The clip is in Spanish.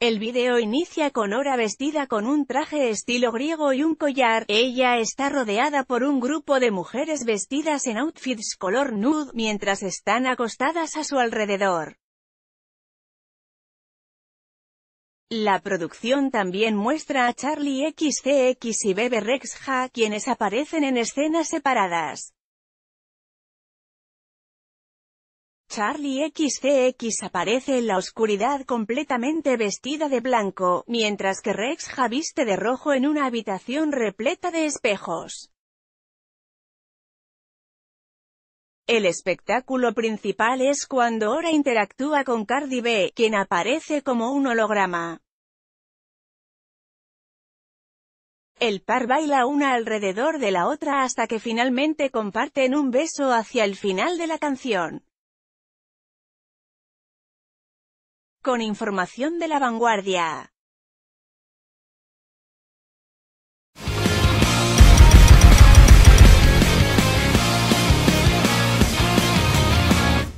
El video inicia con Ora vestida con un traje estilo griego y un collar. Ella está rodeada por un grupo de mujeres vestidas en outfits color nude, mientras están acostadas a su alrededor. La producción también muestra a Charli XCX y Bebe Rexha, quienes aparecen en escenas separadas. Charli XCX aparece en la oscuridad completamente vestida de blanco, mientras que Rexha viste de rojo en una habitación repleta de espejos. El espectáculo principal es cuando Ora interactúa con Cardi B, quien aparece como un holograma. El par baila una alrededor de la otra hasta que finalmente comparten un beso hacia el final de la canción. Con información de La Vanguardia.